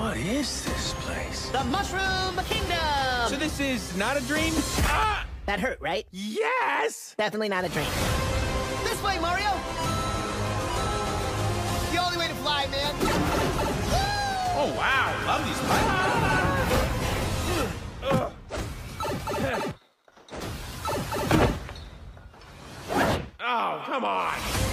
What is this place? The Mushroom Kingdom! So this is not a dream? Ah! That hurt, right? Yes! Definitely not a dream. This way, Mario! The only way to fly, man! Oh, wow. Love these pipes. Oh, come on.